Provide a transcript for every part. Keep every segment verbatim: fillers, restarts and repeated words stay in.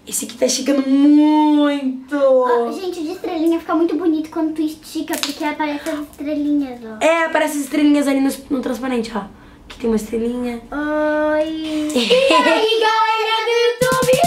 Esse aqui tá esticando muito. Ó, gente, o de estrelinha fica muito bonito quando tu estica, porque aparece as estrelinhas, ó. É, aparece as estrelinhas ali no, no transparente, ó. Aqui tem uma estrelinha. Oi. E aí, galera do YouTube?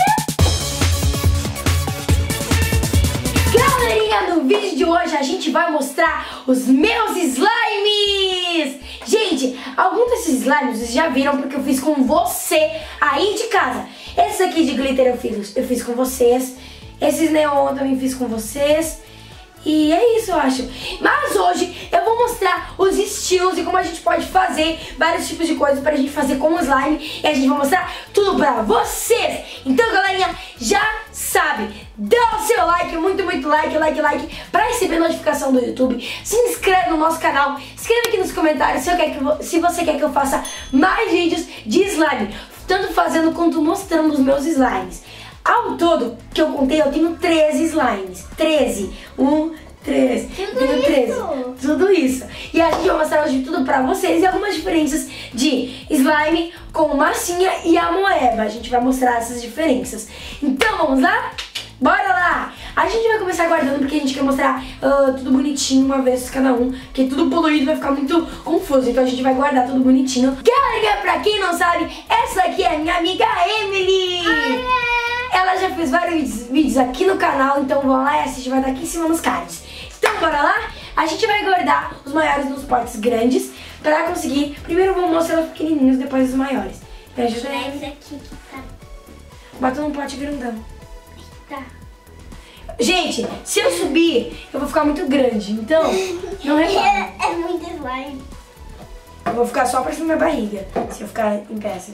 Galerinha, no vídeo de hoje a gente vai mostrar os meus slimes. Gente, alguns desses slimes vocês já viram porque eu fiz com você aí de casa. Esse aqui de glitter eu fiz, eu fiz com vocês. Esses neon eu também fiz com vocês. E é isso, eu acho. Mas hoje eu vou mostrar os estilos e como a gente pode fazer vários tipos de coisas pra gente fazer com o slime. E a gente vai mostrar tudo pra vocês. Então, galerinha, já sabe, dá o seu like, muito, muito like, like, like, pra receber notificação do YouTube. Se inscreve no nosso canal, escreve aqui nos comentários se, eu quero que eu, se você quer que eu faça mais vídeos de slime, tanto fazendo quanto mostrando os meus slimes. Ao todo, que eu contei, eu tenho treze slimes. treze. um, três. Tudo tenho treze. isso. Tudo isso. E a gente vai mostrar hoje tudo pra vocês e algumas diferenças de slime com massinha e amoeba. A gente vai mostrar essas diferenças. Então, vamos lá? Bora lá! A gente vai começar guardando porque a gente quer mostrar uh, tudo bonitinho, uma vez cada um, porque tudo poluído vai ficar muito confuso, então a gente vai guardar tudo bonitinho. Galera, pra quem não sabe, essa aqui é a minha amiga Emily! Aê! Ela já fez vários vídeos aqui no canal, então vão lá e assiste, vai estar aqui em cima nos cards. Então bora lá? A gente vai guardar os maiores nos potes grandes pra conseguir... Primeiro vamos mostrar os pequenininhos, depois os maiores. Me ajuda aí. Esse aqui que tá... Bota num pote grandão. Tá. Gente, se eu subir, eu vou ficar muito grande, então não repara. É, é muito slime. Eu vou ficar só pra cima da minha barriga, se eu ficar em pé assim.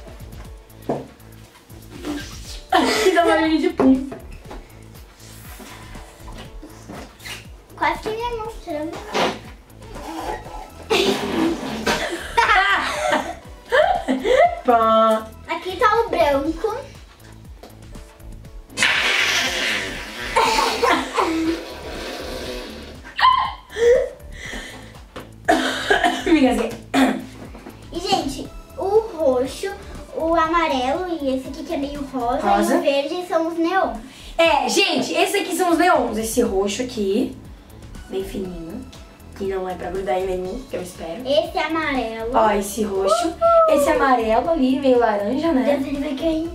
Que dá barulho de pum. Quase que me mostrando. Pá. Aqui tá o branco. E, gente, o roxo, o amarelo e esse aqui que é meio rosa, Rosa. e o verde são os neon. É, gente, esses aqui são os neons. Esse roxo aqui, bem fininho, que não é pra grudar em nenhum, que eu espero. Esse é amarelo. Ó, esse roxo. Uhul. Esse amarelo ali, meio laranja, né? Deus, ele vai cair.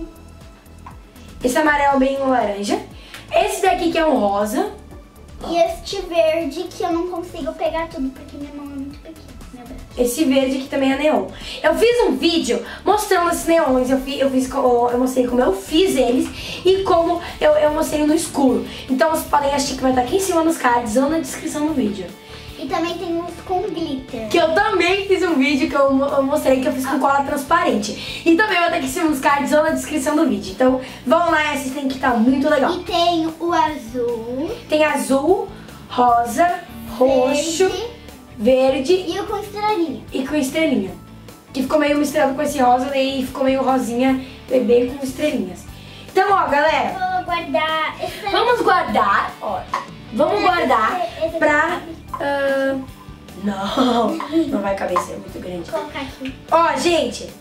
Esse amarelo bem laranja. Esse daqui que é um rosa. E este verde que eu não consigo pegar tudo porque minha mão é muito pequena. Meu braço. Esse verde aqui também é neon. Eu fiz um vídeo mostrando esses neons. Eu, fiz, eu, fiz, eu mostrei como eu fiz eles e como eu, eu mostrei no escuro. Então vocês podem assistir que vai estar aqui em cima nos cards ou na descrição do vídeo. E também tem uns com glitter. Que eu também fiz um vídeo que eu, eu mostrei que eu fiz com cola transparente. E também vai estar aqui em cima nos cards ou na descrição do vídeo. Então vão lá e assistem que tá muito legal. E tem o azul. Tem azul, rosa, roxo, verde, verde e o com estrelinha. e com estrelinha. Que ficou meio misturado com esse rosa e ficou meio rosinha, bebê com estrelinhas. Então, ó, galera, Vou guardar. Esse vamos guardar, ó. Vamos guardar esse- esse pra... Uh, não, não vai caber, isso é muito grande. Vou colocar aqui. Ó, gente,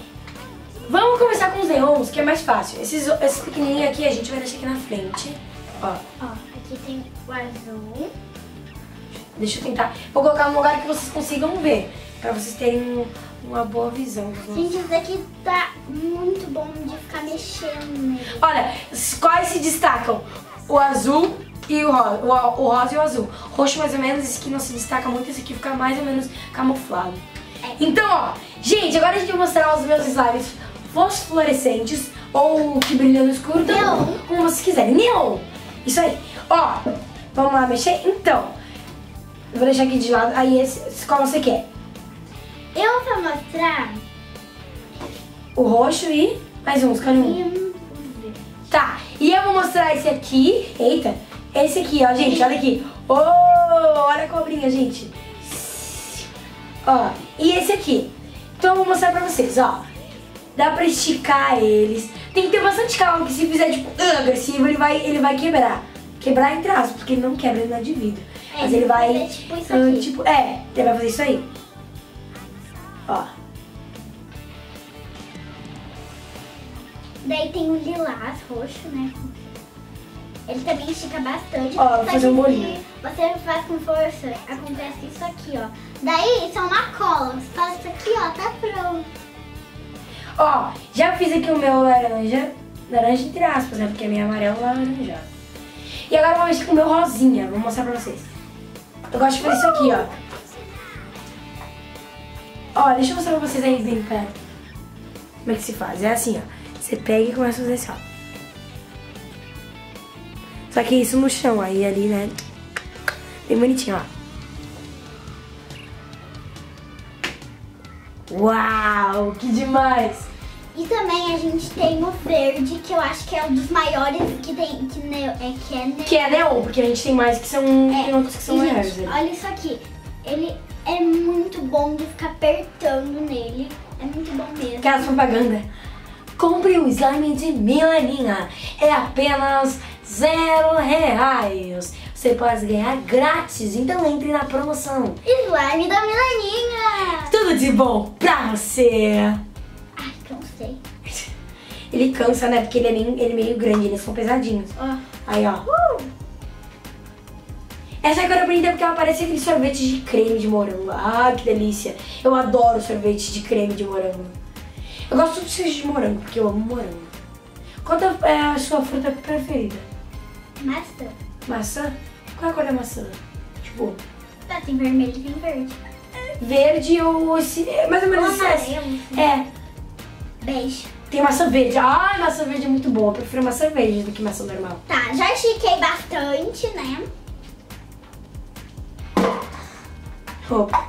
vamos começar com os neons, que é mais fácil. Esses, esses pequenininhos aqui a gente vai deixar aqui na frente. Ó, Ó, aqui tem o azul. deixa eu tentar. Vou colocar num lugar que vocês consigam ver, pra vocês terem um- uma boa visão. Gente, esse daqui tá muito bom de ficar mexendo nele. Olha, quais se destacam? O azul e o rosa, o, o rosa e o azul. Roxo mais ou menos, esse aqui não se destaca muito, esse aqui fica mais ou menos camuflado. É. Então, ó, gente, agora a gente vai mostrar os meus slimes fosforescentes ou que brilham no escuro, então, Neon. como vocês quiserem. Neon! Isso aí. Ó, vamos lá mexer? Então, eu vou deixar aqui de lado, aí esse, qual você quer? Eu vou mostrar O roxo e mais um, escolhe um. e um verde. Tá, e eu vou mostrar esse aqui. Eita, esse aqui, ó, gente, olha aqui. Oh, olha a cobrinha, gente. Ó, e esse aqui. Então eu vou mostrar pra vocês, ó. Dá pra esticar eles. Tem que ter bastante calma, que se fizer, tipo, agressivo, ele vai, ele vai quebrar. Quebrar entre aspas, porque ele não quebra, ele não é de vidro. É, Mas ele vai... é tipo isso ah, aqui. tipo, é, ele vai fazer isso aí. Ó. Daí tem o lilás roxo, né? Ele também estica bastante. Ó, vou fazer um bolinho. Você faz com força, acontece isso aqui, ó. Daí isso é uma cola. Você faz isso aqui, ó, tá pronto. Ó, já fiz aqui o meu laranja, laranja entre aspas, né? Porque a minha amarela é laranjada. E agora eu vou mexer com o meu rosinha, vou mostrar pra vocês. Eu gosto de fazer isso aqui, ó. Ó, deixa eu mostrar pra vocês aí bem perto. Como é que se faz? É assim, ó. Você pega e começa a fazer assim, ó. Só que isso no chão, aí ali, né? Bem bonitinho, ó. Uau, que demais! E também a gente tem o verde, que eu acho que é um dos maiores que tem, que, ne, é, que é neon. Que é neon, porque a gente tem mais que são, É, tem outros que são e, maiores. gente, Né? olha isso aqui. Ele é muito bom de ficar apertando nele. É muito bom mesmo. Aquelas propaganda. Compre o slime de Milaninha. É apenas zero reais. Você pode ganhar grátis, então entre na promoção. Slime da Milaninha! Tudo de bom pra você. Ai, cansei. Ele cansa, né? Porque ele é meio, ele é meio grande, eles são pesadinhos. Ó. Aí, ó. Uh! Essa cor é bonita porque ela parece aquele sorvete de creme de morango. Ah, que delícia. Eu adoro sorvete de creme de morango. Eu gosto de seja de morango, porque eu amo morango. Qual é a sua fruta preferida? Maçã. Maçã? Qual é a cor da maçã? Tipo, Tá, tem vermelho e tem verde. verde ou esse... é mais ou menos esse. Amarelo. É, Beijo. tem maçã verde. Ai, maçã verde é muito boa. Eu prefiro maçã verde do que maçã normal. Tá, já estiquei bastante, né? Opa.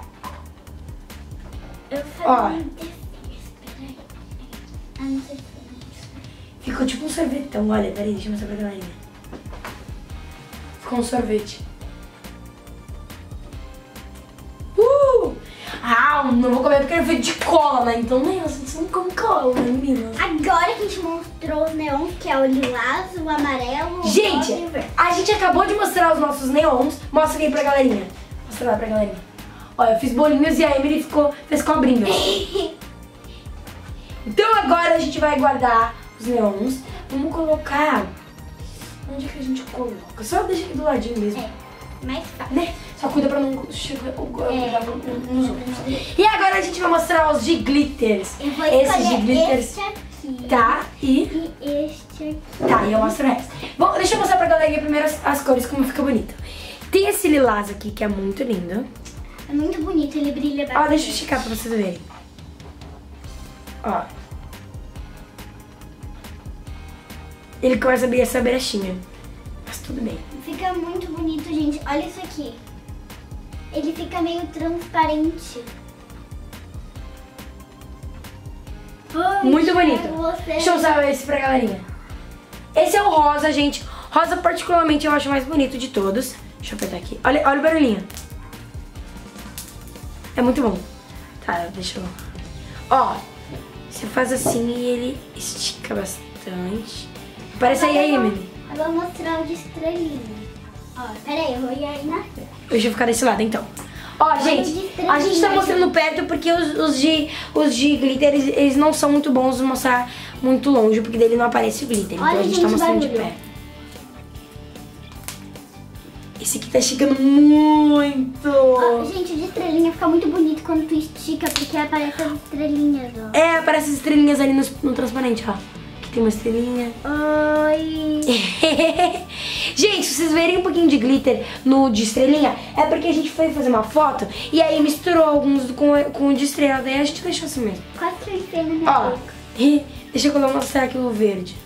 Eu Ó. falei um defeito, peraí. Ah, não sei se foi isso. Ficou tipo um sorvetão. Olha, peraí, deixa eu mostrar pra galerinha. Ficou um sorvete. Uh! Ah, não vou comer porque ele é feito de cola, né? Então, né, você não come cola, né, menina? Agora que a gente mostrou os neons, que é o lilás, o amarelo, o Gente, rosa e o verde. a gente acabou de mostrar os nossos neons. Mostra aí pra galerinha. Mostra lá pra galerinha. Olha, eu fiz bolinhos e a Emily ficou, fez cobrinhas. Então agora a gente vai guardar os neons. Vamos colocar... Onde é que a gente coloca? Só deixa aqui do ladinho mesmo. É, mais fácil. Né? Só cuida pra não chegar o É. nos outros. E agora a gente vai mostrar os de glitters. Eu vou Esses de escolher glitters. este aqui. Tá, e... E este aqui. Tá, e eu mostro o resto. Bom, deixa eu mostrar pra galerinha primeiro as, as cores, como fica bonito. Tem esse lilás aqui, que é muito lindo. É muito bonito, ele brilha bastante. Ó, deixa eu esticar pra vocês verem. Ó. Ele começa a abrir essa brechinha. Mas tudo bem. Fica muito bonito, gente. Olha isso aqui. Ele fica meio transparente. Ai, Muito quero bonito. Você. Deixa eu usar esse pra galerinha. Esse é o rosa, gente. Rosa particularmente eu acho mais bonito de todos. Deixa eu apertar aqui. Olha, olha o barulhinho. É muito bom. Tá, deixa eu... Ó, você faz assim e ele estica bastante. Parece aí, aí, Emily. Eu vou mostrar o de estrelinha. Ó, peraí, eu vou ir aí na frente. Deixa eu ficar desse lado, então. Ó, gente, a gente tá mostrando perto porque os, os, de, os de glitter, eles, eles não são muito bons de mostrar muito longe, porque dele não aparece o glitter. Então Olha, a gente gente, tá mostrando de barulho. perto. Esse aqui tá esticando muito. Ó, gente, o de estrelinha fica muito bonito quando tu estica, porque aparece as estrelinhas, ó. É, aparece as estrelinhas ali no, no transparente, ó. Aqui tem uma estrelinha. Oi. Gente, se vocês verem um pouquinho de glitter no de estrelinha, é porque a gente foi fazer uma foto e aí misturou alguns com, com o de estrela, daí a gente deixou assim mesmo. Quase que eu enfiei na minha Ó, boca. deixa eu mostrar aqui o verde.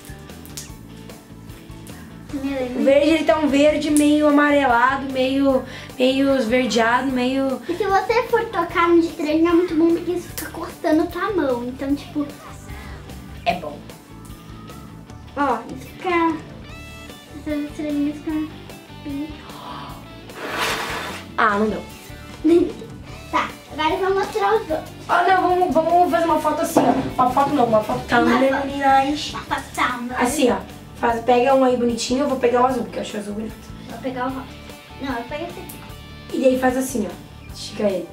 Meu, O verde, ele tá um verde meio amarelado, meio, meio esverdeado, meio... E se você for tocar no de estrelinha é muito bom porque isso fica cortando tua mão. Então, tipo, É bom. ó, isso fica... Essas estrelinhas ficam bem... Ah, não deu. Tá, agora eu vou mostrar os outros. Ah, não, vamos, vamos fazer uma foto assim, ó. Uma foto não, uma foto thumbnail, meninas. Vou passar uma. Assim, ó. Faz, pega um aí bonitinho, eu vou pegar o azul, porque eu acho o azul bonito. Vou pegar o rosa. Não, eu pego esse aqui. E daí faz assim, ó. Estica ele.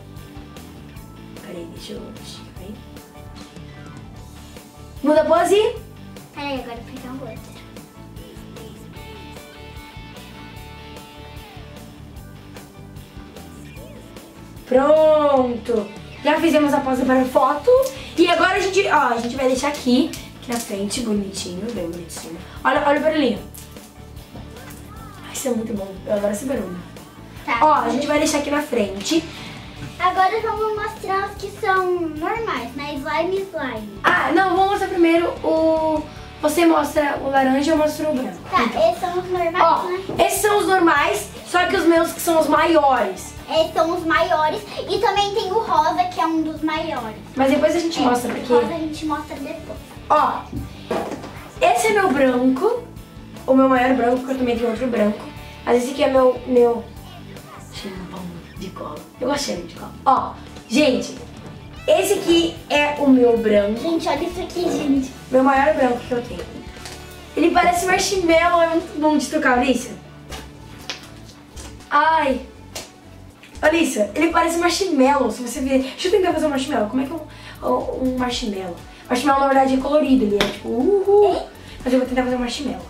Peraí, deixa eu esticar ele. Muda a pose. Peraí, agora eu vou pegar o outro. Pronto! Já fizemos a pausa para a foto. E agora a gente, ó, a gente vai deixar aqui, aqui na frente, bonitinho, bem bonitinho. Olha, olha o barulhinho. Ai, isso é muito bom. Eu adoro esse barulho. Tá. Ó, a gente vai deixar aqui na frente. Agora vamos mostrar os que são normais, né? Slime slime. Ah, não, vamos mostrar primeiro o... Você mostra o laranja e eu mostro o branco. Tá, Então, esses são os normais, ó, né? esses são os normais, só que os meus que são os maiores. Esses são os maiores. E também tem o rosa, que é um dos maiores. Mas depois a gente mostra, O porque... rosa a gente mostra depois. Ó, esse é meu branco, o meu maior branco, porque eu também tenho outro branco. Mas esse aqui é meu... meu... cheiro bom de cola. Eu gosto de cheiro de cola. Ó, gente, esse aqui é o meu branco. Gente, olha isso aqui, gente. Meu maior branco que eu tenho. Ele parece marshmallow, é muito bom de tocar, Alicia. Ai. Alicia, ele parece marshmallow, se você ver. Deixa eu tentar fazer um marshmallow. Como é que é um, um marshmallow? Marshmallow, na verdade, é colorido, ele é tipo uhul. Mas eu vou tentar fazer um marshmallow.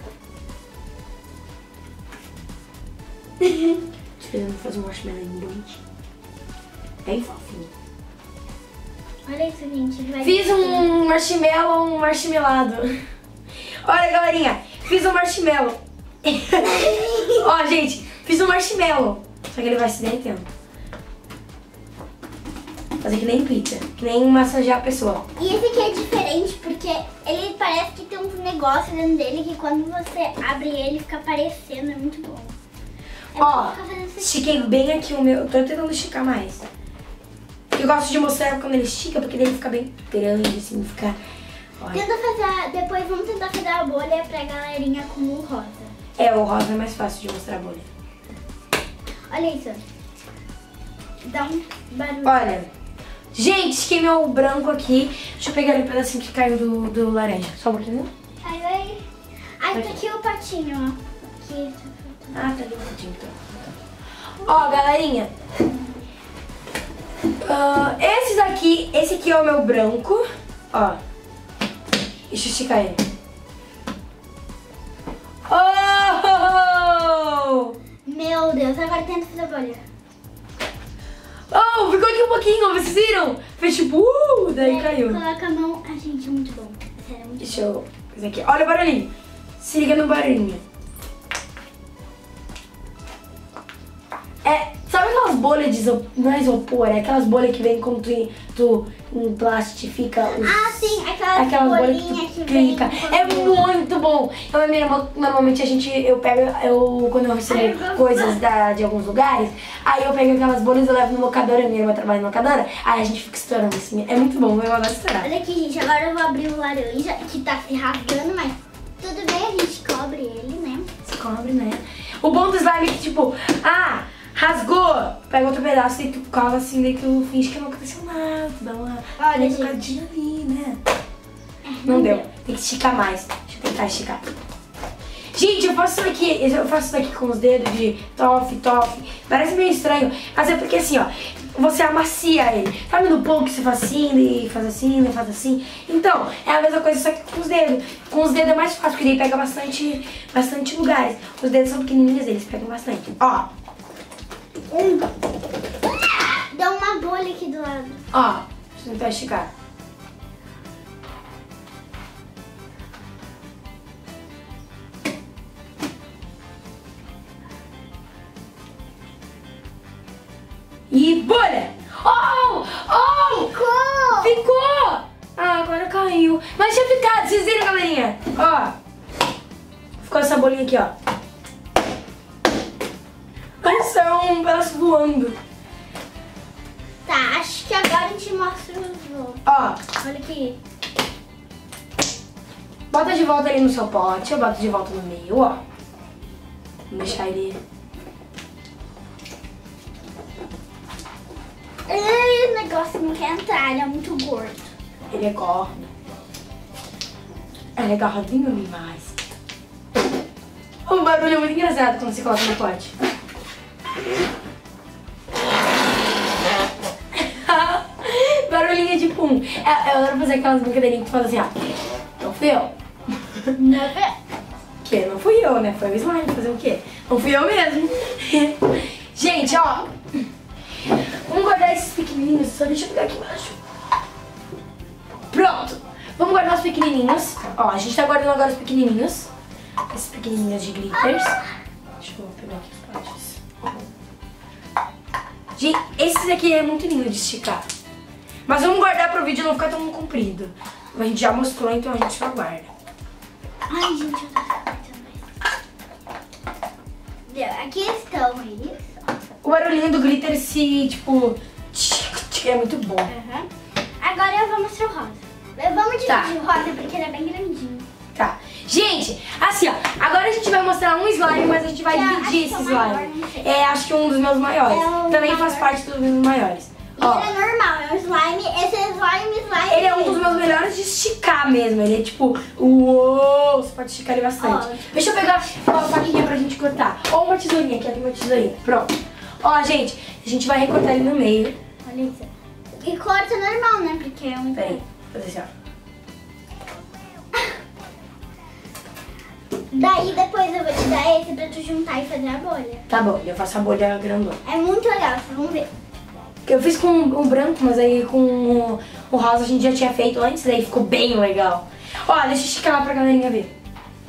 Tô tentando fazer um marshmallow bonitinho. Bem fofinho. Olha isso, gente. Vai Fiz um marshmallow, um marshmalado. Olha, galerinha, fiz um marshmallow. Ó, gente, fiz um marshmallow. Só que ele vai se derretendo. Fazer que nem pizza, que nem massagear a pessoa. E esse aqui é diferente porque ele parece que tem uns negócios dentro dele que quando você abre ele fica aparecendo, é muito bom. É Ó, bom ficar fazendo isso aqui. estiquei bem aqui o meu, tô tentando esticar mais. Eu gosto de mostrar quando ele estica, porque daí ele fica bem grande, assim, fica... Olha. Tenta fazer, a- depois vamos tentar fazer a bolha pra galerinha com o rosa. É, o rosa é mais fácil de mostrar a bolha. Olha isso. Dá um barulho. Olha, gente, estiquei meu branco aqui. Deixa eu pegar ali um pedacinho que caiu do, do laranja. Só um pouquinho. Ai, ai. Ai, tá aqui o patinho, ó. Aqui. Ah, tá ali um pouquinho, então. Ó, galerinha. Uh, esse daqui, esse aqui é o meu branco. Ó. Deixa eu esticar ele. Oh! Meu Deus, agora tenta fazer a bolha. Oh, ficou aqui um pouquinho, vocês viram? Fez tipo, uh, daí caiu. Coloca a mão. Ai, gente, é muito bom. Sério, é muito Deixa eu fazer aqui. Olha o barulhinho. Se liga no barulhinho. É, sabe aquelas bolhas de isopor? Não é isopor, é aquelas bolhas que vem quando tu, tu plastifica os... Ah, sim, aquelas, Aquelas bolhas bolinhas que tu que vem clica. com- É muito bom. Eu e minha irmã, normalmente a gente, eu pego, eu, quando eu recebo Ai, eu gosto. coisas da, de alguns lugares, aí eu pego aquelas bolhas, eu levo no locadora, minha irmã trabalha no locadora, aí a gente fica estourando assim. É muito bom, eu adoro estourar. Olha aqui, gente, agora eu vou abrir o laranja, que tá se rasgando, mas tudo bem, a gente cobre ele, né? Se cobre, né? O bom do slime é que, tipo, ah, rasgou, pega outro pedaço e tu cola assim, daí tu finge que não aconteceu nada, dá uma, Olha, uma gente. tocadinha ali, né? não Não deu, deu. tem que esticar mais. Deixa eu tentar esticar. Gente, eu faço isso aqui, eu faço isso daqui com os dedos de tof, tof. Parece meio estranho, mas é porque assim, ó, você amacia ele. Sabe no pão que você faz assim, e faz assim, e faz assim? Então, é a mesma coisa, só que com os dedos. Com os dedos é mais fácil, porque daí pega bastante, bastante lugares. Os dedos são pequenininhos, eles pegam bastante. Ó, Um. Dá uma bolha aqui do lado. ó, deixa eu tentar esticar. E bolha! Oh! Oh! Ficou! Ficou! Ah, agora caiu. Mas tinha ficado, vocês viram, galerinha? Ó. Ficou essa bolinha aqui, ó. Nossa, é um pedaço voando. Tá, acho que agora a gente mostra os outros. Ó, Olha aqui. bota de volta ali no seu pote. Eu boto de volta no meio, ó. Vou deixar ele... Ai, o negócio não quer entrar, ele é muito gordo. Ele é gordo. Ele é gordinho demais. Um barulho muito engraçado quando você coloca no pote. Barulhinho de pum. É, eu adoro fazer aquelas brincadeirinhas que tu faz assim, ó. Então, fio. Não foi. Que? Não fui eu, né? Foi o slime. Fazer o quê? Não fui eu mesmo. Gente, ó. Vamos guardar esses pequenininhos. Só deixa eu pegar aqui embaixo. Pronto. Vamos guardar os pequenininhos. Ó, a gente tá guardando agora os pequenininhos. Esses pequenininhos de glitters. Deixa eu pegar aqui os potes. Gente, esse daqui é muito lindo de esticar. Mas vamos guardar pro vídeo não ficar tão comprido. A gente já mostrou, então a gente só guarda. Ai, gente, eu tô também. Aqui estão eles. O barulhinho do glitter se, tipo, é muito bom. Uhum. Agora eu vou mostrar o rosa. Vamos dividir Tá. o rosa porque ele é bem grandinho. Tá. Gente, assim, ó. Agora a gente vai mostrar um slime, mas a gente vai Já, dividir acho esse que é o maior, slime. não sei. É, acho que um dos meus maiores. É o Também maior. faz parte dos meus maiores. E Ó, ele é normal, é um slime. Esse é slime, slime. ele é um dos meus melhores de esticar mesmo. Ele é tipo, uou, você pode esticar ele bastante. Ó. Deixa eu pegar uma faquinha pra gente cortar. Ou uma tesourinha, aqui tem uma tesourinha. Pronto. Ó, gente, a gente vai recortar ele no meio. Olha isso. E corta normal, né? Porque é um... Peraí, vou fazer assim, ó. Daí depois eu vou te dar esse pra tu juntar e fazer a bolha. Tá bom, eu faço a bolha grandona. É muito legal, vocês vão ver. Eu fiz com o branco, mas aí com o, o rosa a gente já tinha feito antes, daí ficou bem legal. Ó, deixa eu esticar lá pra galerinha ver.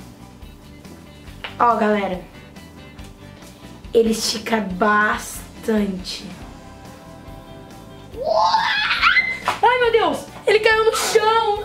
Ó, galera. Ele estica bastante. Ai, meu Deus! Ele caiu no chão!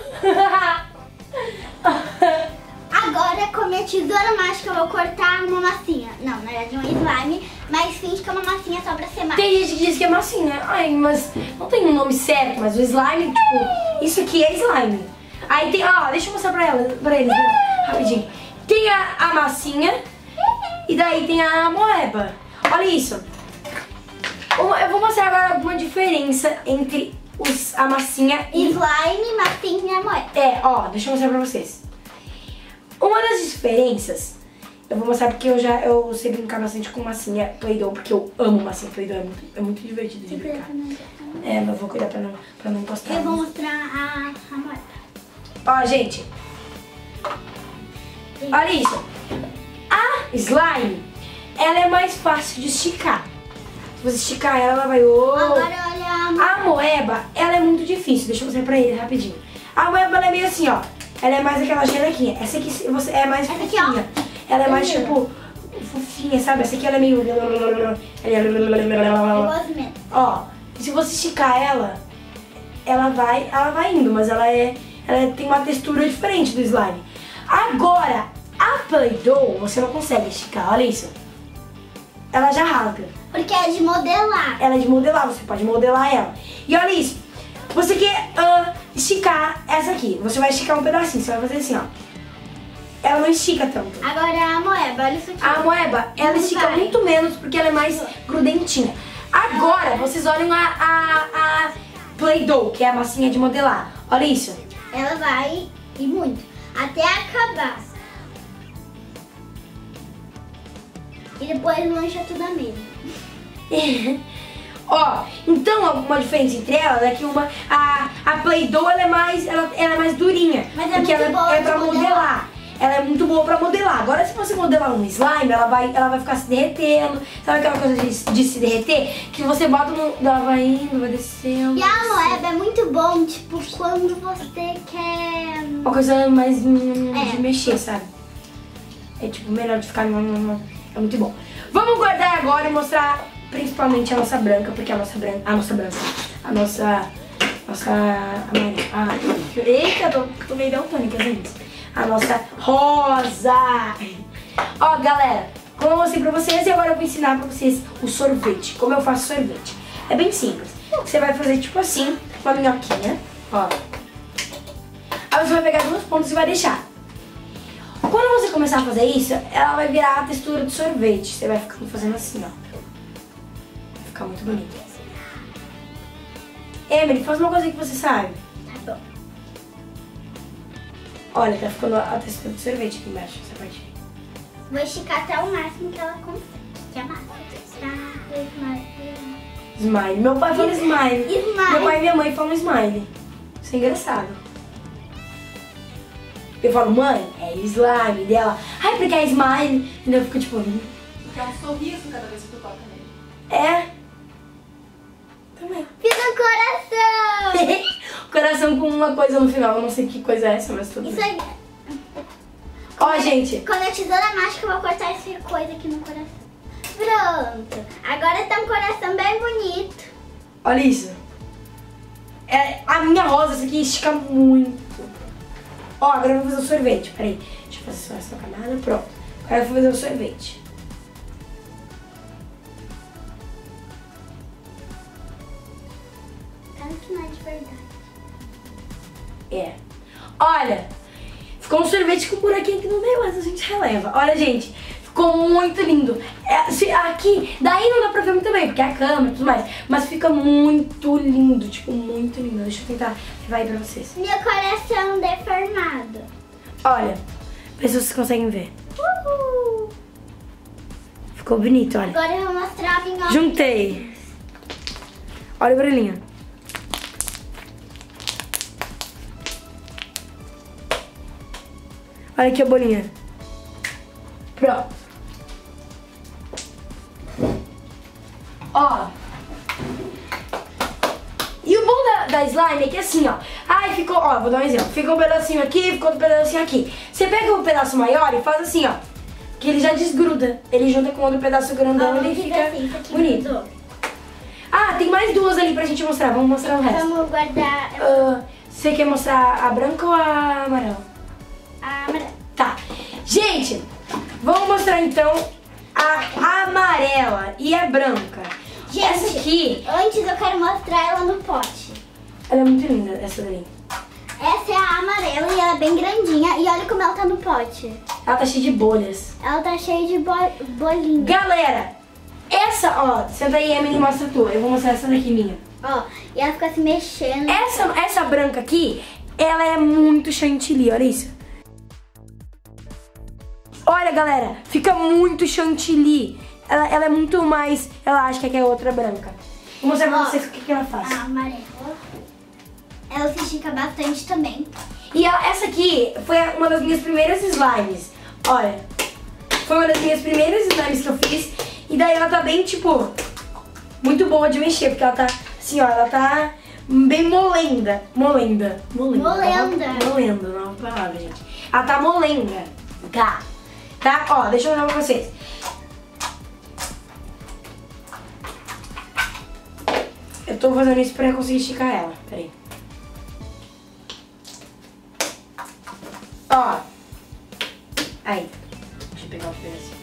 Agora, com a minha tesoura mágica, eu vou cortar uma massinha. Não, na verdade, um slime, mas finge que é uma massinha só pra ser mágica. Tem gente que diz que é massinha. Ai, mas não tem um nome certo, mas o slime, tipo, isso aqui é slime. Aí tem, ó, deixa eu mostrar pra ela, pra eles, né? Rapidinho. Tem a, a massinha e daí tem a moeba. Olha isso. Eu vou mostrar agora alguma diferença entre os, a massinha e... Slime, massinha e moeda. É, ó, deixa eu mostrar pra vocês. Uma das diferenças, eu vou mostrar porque eu já eu sei brincar bastante com massinha Play-Doh, porque eu amo massinha Play-Doh, é muito, é muito divertido de brincar. É, mas eu vou cuidar pra não, pra não encostar. Eu vou mostrar a, a moeda. Ó, gente. Olha isso. A slime, ela é mais fácil de esticar. Se você esticar ela, ela vai... Oh. Agora olha a moeda. A moeba, ela é muito difícil. Deixa eu mostrar pra ele rapidinho. A moeba, ela é meio assim, ó. Ela é mais aquela gelequinha. Essa aqui você é mais Essa aqui, fofinha. ó. Ela é mais, tipo, fofinha, sabe? Essa aqui, ela é meio... Eu gosto mesmo. Ó, se você esticar ela, ela vai, ela vai indo, mas ela é, ela tem uma textura diferente do slime. Agora, a Play-Doh, você não consegue esticar, olha isso. Ela já rasga. Porque é de modelar. Ela é de modelar, você pode modelar ela. E olha isso, você quer uh, esticar essa aqui, você vai esticar um pedacinho, você vai fazer assim, ó. Ela não estica tanto. Agora a moeba, olha isso aqui. A moeba, ela Não estica vai. muito menos porque ela é mais grudentinha. Agora, vocês olham a, a, a Play-Doh, que é a massinha de modelar. Olha isso. Ela vai ir muito. Até acabar. E depois mancha tudo a mesma. Ó, então uma diferença entre elas é que uma, a, a Play-Doh ela é mais, ela, ela é mais durinha. Mas é porque muito ela boa é de pra modelar. modelar. Ela é muito boa pra modelar. Agora se você modelar um slime, ela vai, ela vai ficar se derretendo. Sabe aquela coisa de, de se derreter? Que você bota no... Ela vai indo, vai descendo. E a moeba é muito bom, tipo, quando você quer... Uma coisa mais hum, É. de mexer, sabe? É tipo, melhor de ficar... É muito bom. Vamos guardar agora e mostrar principalmente a nossa branca, porque a nossa branca... A nossa branca... A nossa... Nossa... amarela. Ah, eita, tô, tô meio daltônica, gente. A nossa rosa. Ó, galera, como eu mostrei pra vocês, e agora eu vou ensinar pra vocês o sorvete. Como eu faço sorvete. É bem simples. Você vai fazer tipo assim, uma minhoquinha, ó. Aí você vai pegar duas pontas e vai deixar. Quando você começar a fazer isso, ela vai virar a textura do sorvete. Você vai ficar fazendo assim, ó. Vai ficar muito bonito. Emily, faz uma coisa que você sabe. Tá bom. Olha, tá ficando a textura do sorvete aqui embaixo, essa parte. Vou esticar até o máximo que ela consegue. Que é massa. Tá, Smile. Meu pai fala smile. Smile. Meu pai e minha mãe falam smile. Isso é engraçado. Eu falo, mãe, é slime dela. Ai, porque é slime. E eu fico tipo... Porque é um sorriso cada vez que tu toca nele. É. Também. Fiz um coração! Coração com uma coisa no final. Eu não sei que coisa é essa, mas tudo Isso bem. aí. Ó, gente. Com a tesoura mágica eu vou cortar essa coisa aqui no coração. Pronto. Agora tá um coração bem bonito. Olha isso. É, a minha rosa, essa aqui, estica muito. Ó, agora eu vou fazer o sorvete. Peraí. Deixa eu fazer só essa camada. Pronto. Agora eu vou fazer o sorvete. Tanto que não é de verdade. É. Olha, ficou um sorvete com um buraquinho aqui no meio, mas a gente releva. Olha, gente, ficou muito lindo. É, se, aqui, daí não dá pra ver muito bem, porque é a câmera e tudo mais. Mas fica muito lindo, tipo, muito lindo. Deixa eu tentar levar aí pra vocês. Meu coração deformado. Olha, vê se vocês conseguem ver. Uhul. Ficou bonito, olha. Agora eu vou mostrar a minha... Juntei. Olha o brilhinho. Olha aqui a bolinha. Pronto. Ó. E o bom da, da slime é que assim, ó. Ai, ficou, ó, vou dar um exemplo. Ficou um pedacinho aqui, ficou um pedacinho aqui. Você pega um pedaço maior e faz assim, ó. Que ele já desgruda. Ele junta com outro pedaço grandão e ele fica assim, isso aqui bonito. grudou. Ah, tem mais duas ali pra gente mostrar. Vamos mostrar o resto. Vamos guardar Ah, você quer mostrar a branca ou a amarela? a amarela. Tá. Gente, vamos mostrar então a amarela e a branca. Gente, Essa aqui, antes eu quero mostrar ela no pote. ela é muito linda, essa daí. Essa é a amarela e ela é bem grandinha. E olha como ela tá no pote. Ela tá cheia de bolhas. Ela tá cheia de bo bolinha. Galera, essa, ó, senta aí, Emily, mostra a tua. Eu vou mostrar essa daqui minha. Ó, e ela fica se mexendo. Essa, essa branca aqui, ela é muito chantilly, olha isso. Olha, galera, fica muito chantilly. Ela, ela é muito mais elástica que a outra branca. Vou mostrar pra Ó, vocês o que, que ela faz. A amarela, ela se estica bastante também. E ela- essa aqui foi uma das minhas primeiras slimes. Olha, foi uma das minhas primeiras slimes que eu fiz. E daí ela tá bem, tipo, muito boa de mexer. Porque ela tá, assim, ó, ela tá bem molenda. Molenda. Molenda. Molenda. Molenda, não é uma palavra, gente. Ela tá molenga. Tá. Tá? Ó, deixa eu mostrar pra vocês. Eu tô fazendo isso pra conseguir esticar ela. Peraí. Ó. Aí. Deixa eu pegar um pedacinho.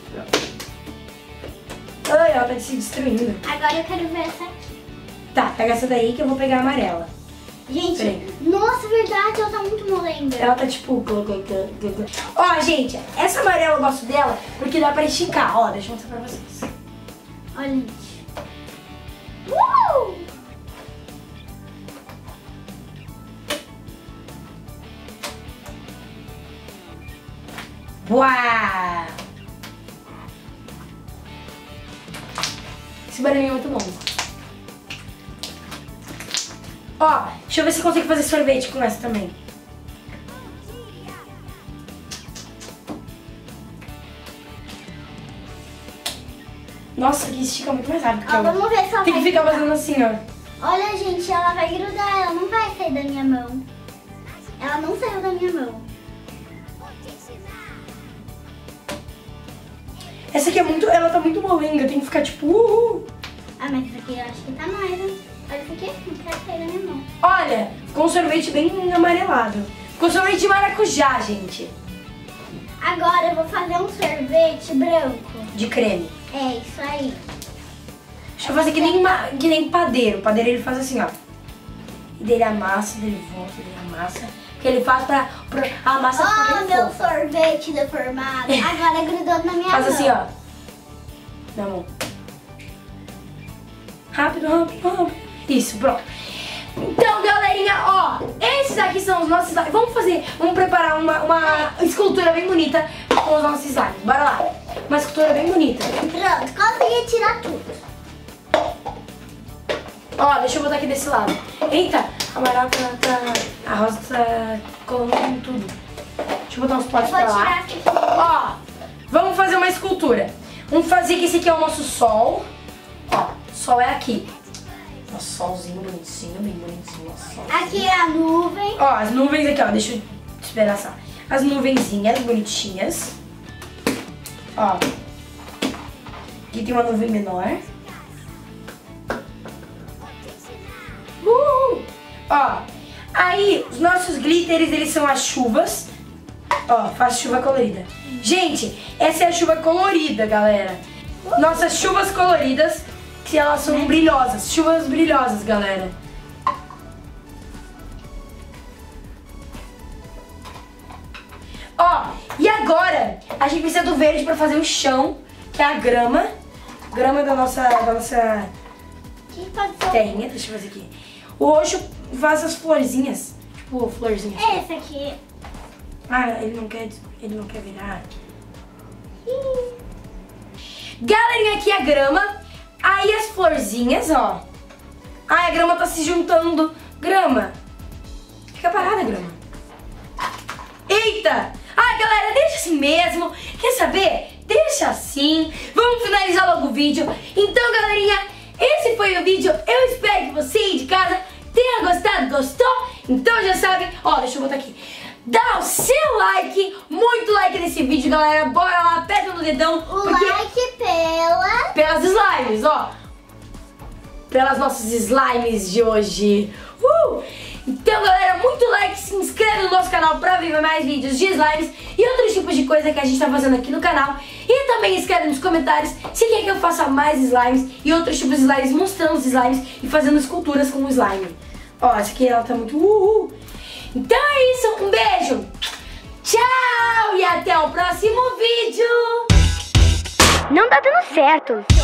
Pronto. Ai, ela tá se destruindo. Agora eu quero ver essa aqui. Tá, pega essa daí que eu vou pegar a amarela. Gente, Peraí. nossa, verdade, ela tá muito molenga. Ela tá tipo... glu, glu, glu, glu, glu. Ó, gente, essa amarela eu gosto dela porque dá pra esticar. Ó, deixa eu mostrar pra vocês. Olha, gente. Uh! Uau! Esse barulhinho é muito bom. Ó, deixa eu ver se eu consigo fazer sorvete com essa também. Nossa, que estica muito mais rápido que Ó, a outra. vamos ver se ela Tem que vai ficar grudar. fazendo assim, ó. Olha, gente, ela vai grudar, ela não vai sair da minha mão. Ela não saiu da minha mão. Essa aqui é muito... Ela tá muito molenga, tem que ficar tipo... Uhul. Ah, mas essa aqui eu acho que tá mais, né? Olha isso aqui, não quero sair da minha mão. Olha, ficou um sorvete bem amarelado. Ficou sorvete de maracujá, gente. Agora eu vou fazer um sorvete branco. De creme. É, isso aí. Deixa eu fazer que nem, ma- que nem padeiro. O padeiro ele faz assim, ó. E dele amassa, dele volta, dele amassa. Que ele faz pra, pra a massa ficar Oh, bem meu fofa. sorvete deformado. Agora grudou na minha Faz mão. assim, ó. Na mão. Rápido, rápido, rápido. Isso, pronto. Então, galerinha, ó, esses aqui são os nossos slimes. Vamos fazer, vamos preparar uma, uma escultura bem bonita com os nossos slimes. Bora lá. Uma escultura bem bonita. Pronto, consegui tirar tudo. Ó, deixa eu botar aqui desse lado. Eita, a amarela tá, tá... A rosa tá colando com tudo. eu botar uns potes Eu vou pra lá. tirar aqui. Ó, vamos fazer uma escultura. Vamos fazer que esse aqui é o nosso sol. Ó, o sol é aqui. Nosso solzinho bonitinho, bem bonitinho. Nosso solzinho. Aqui é a nuvem. Ó, as nuvens aqui, ó. Deixa eu esperar só. As nuvenzinhas bonitinhas. Ó. Aqui tem uma nuvem menor. Uh! Ó. Aí, os nossos glitters, eles são as chuvas. Ó, faz chuva colorida. Gente, essa é a chuva colorida, galera. Nossas chuvas coloridas, que elas são brilhosas. Chuvas brilhosas, galera. Ó, e agora a gente precisa do verde pra fazer o chão, que é a grama. Grama da nossa, da nossa Que pode ser? terrinha. Deixa eu fazer aqui. O roxo faz as florzinhas. Tipo, florzinhas. Esse aqui. Ah, ele não quer, ele não quer virar. Galerinha, aqui é a grama. Aí as florzinhas, ó. Ai, a grama tá se juntando. Grama. Fica parada, grama. Eita! Ai, galera, deixa assim mesmo. Quer saber? Deixa assim. Vamos finalizar logo o vídeo. Então, galerinha, esse foi o vídeo. Eu espero que você aí de casa tenha gostado. Gostou? Então já sabe. Ó, deixa eu botar aqui. Dá o seu like, muito like nesse vídeo, galera. Bora lá, aperta no dedão. O like pela... Pelas slimes, ó. Pelas nossas slimes de hoje. Uh! Então, galera, muito like, se inscreve no nosso canal pra ver mais vídeos de slimes e outros tipos de coisa que a gente tá fazendo aqui no canal. E também escreve nos comentários se quer que eu faça mais slimes e outros tipos de slimes, mostrando os slimes e fazendo esculturas com o slime. Ó, essa aqui ela tá muito uhul. Então é isso, um beijo, tchau e até o próximo vídeo. Não tá dando certo.